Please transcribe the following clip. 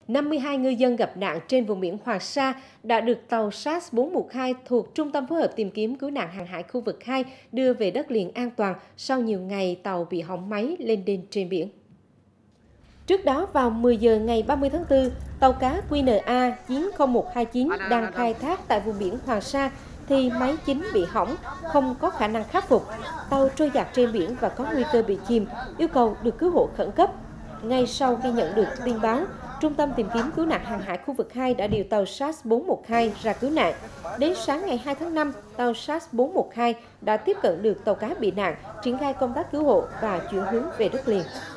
52 ngư dân gặp nạn trên vùng biển Hoàng Sa đã được tàu SAS-412 thuộc Trung tâm phối hợp tìm kiếm cứu nạn hàng hải khu vực 2 đưa về đất liền an toàn sau nhiều ngày tàu bị hỏng máy lên đên trên biển. Trước đó, vào 10 giờ ngày 30 tháng 4, tàu cá QNA 90129 đang khai thác tại vùng biển Hoàng Sa thì máy chính bị hỏng, không có khả năng khắc phục. Tàu trôi dạt trên biển và có nguy cơ bị chìm, yêu cầu được cứu hộ khẩn cấp. Ngay sau khi nhận được tin báo, Trung tâm tìm kiếm cứu nạn hàng hải khu vực 2 đã điều tàu SAS-412 ra cứu nạn. Đến sáng ngày 2 tháng 5, tàu SAS-412 đã tiếp cận được tàu cá bị nạn, triển khai công tác cứu hộ và chuyển hướng về đất liền.